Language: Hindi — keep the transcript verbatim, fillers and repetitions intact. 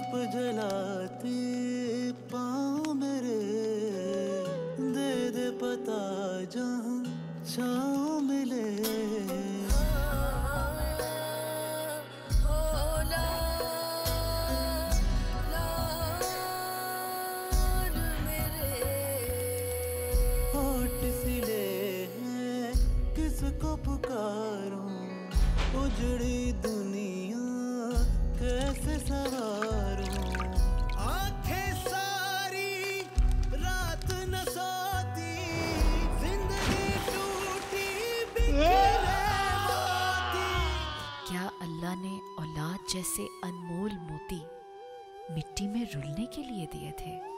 धूप जलाती पाँव मेरे, दे दे पता जहाँ छाँव मिले। किसको पुकारूं, उजड़ी दुनिया कैसे सवारूं। आंखें सारी रात न सोती, जिंदगी टूटी बिखरे मोती। क्या अल्लाह ने औलाद जैसे अनमोल मोती मिट्टी में रुलने के लिए दिए थे?